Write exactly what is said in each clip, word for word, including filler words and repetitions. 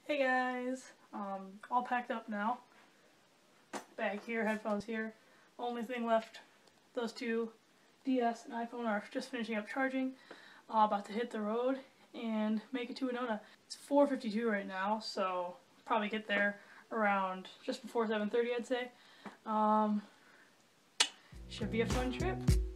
Hey guys, um, all packed up now. Bag here, headphones here. Only thing left, those two D S and iPhone are just finishing up charging. Uh, about to hit the road and make it to Winona. It's four fifty-two right now, so probably get there around just before seven thirty, I'd say. Um, should be a fun trip.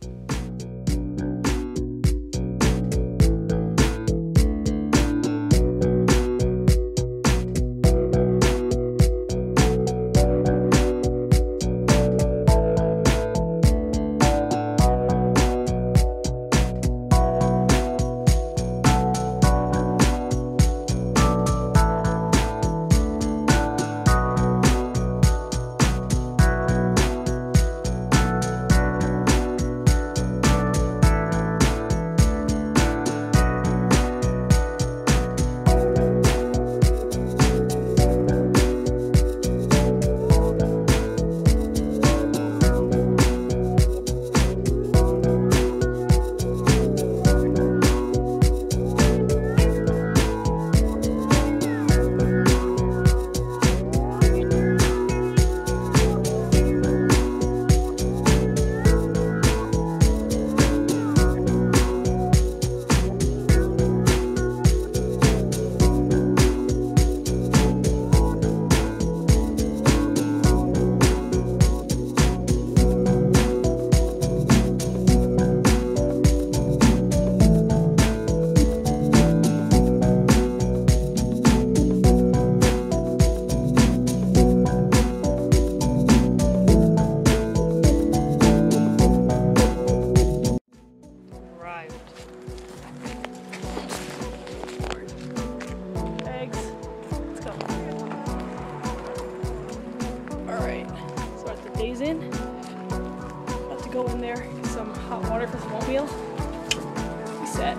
Days in. About to go in there, get some hot water for the mobile. Be set.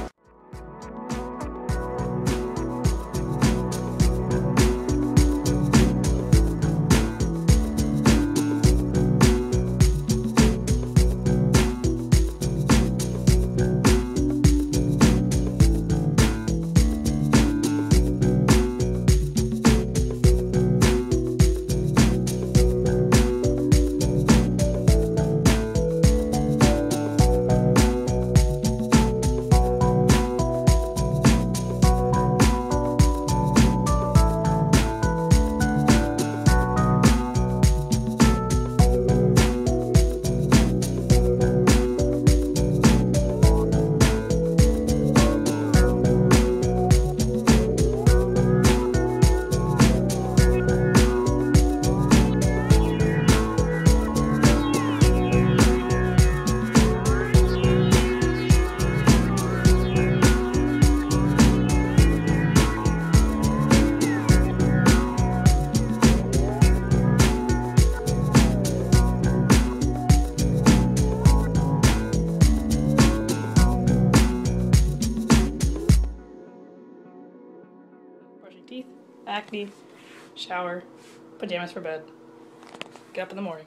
Brushing teeth, acne, shower, pajamas for bed, get up in the morning.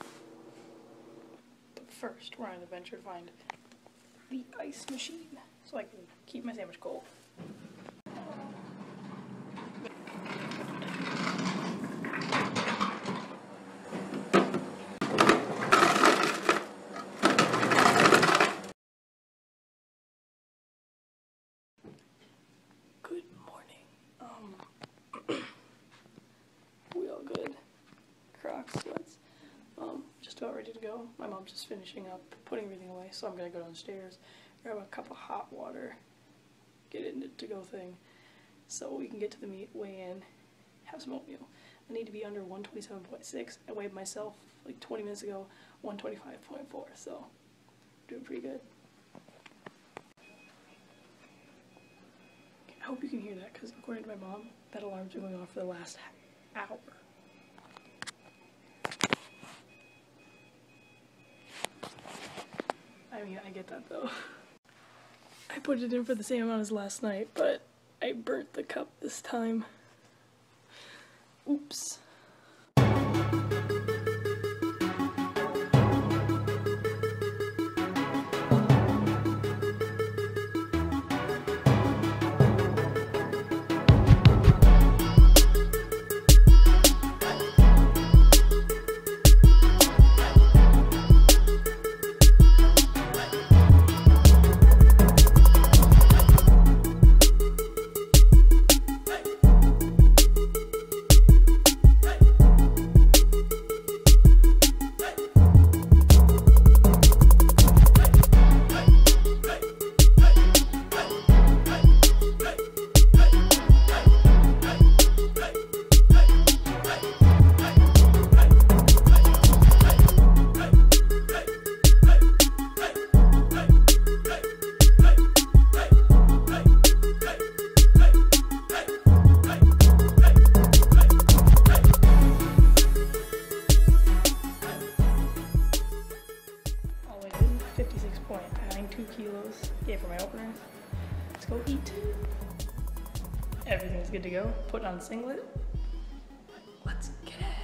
But first, we're on an adventure to find the ice machine so I can keep my sandwich cold. Good morning. Um, we all good. Crocs, sweats. Um, just about ready to go. My mom's just finishing up putting everything away, so I'm gonna go downstairs, grab a cup of hot water, get it in the to-go thing, so we can get to the meet, weigh in, have some oatmeal. I need to be under one twenty-seven point six. I weighed myself like twenty minutes ago, one twenty-five point four, so doing pretty good. I hope you can hear that, because according to my mom, that alarm's been going off for the last hour. I mean, I get that though. I put it in for the same amount as last night, but I burnt the cup this time. Oops. go. Put on singlet. Let's get it.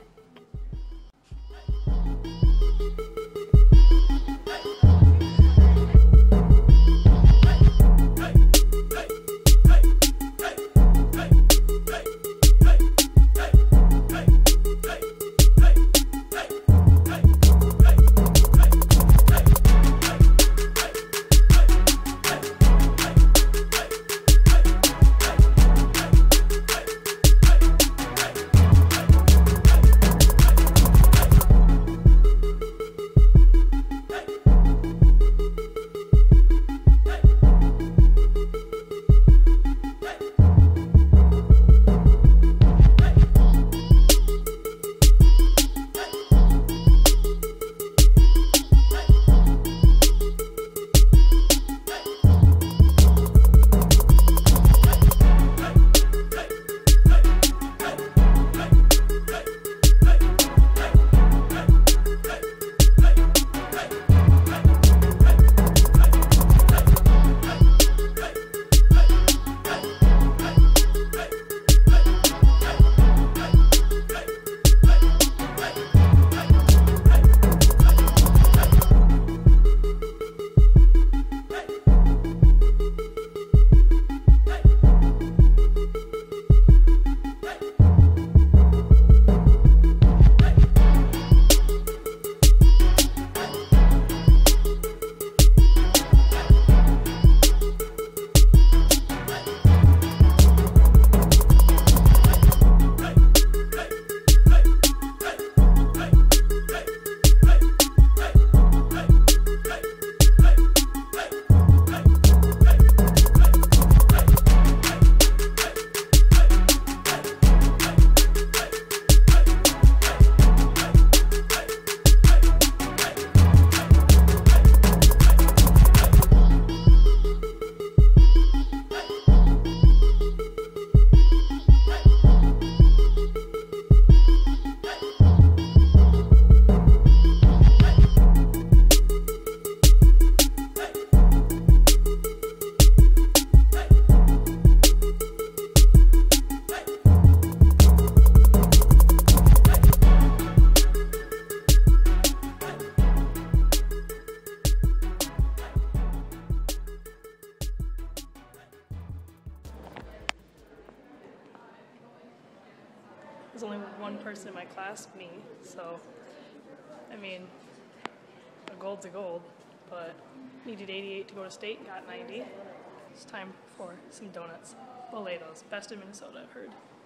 There's only one person in my class, me, so, I mean, a gold's a gold, but needed eighty-eight to go to state, got ninety. It's time for some donuts. Well, those best in Minnesota, I've heard.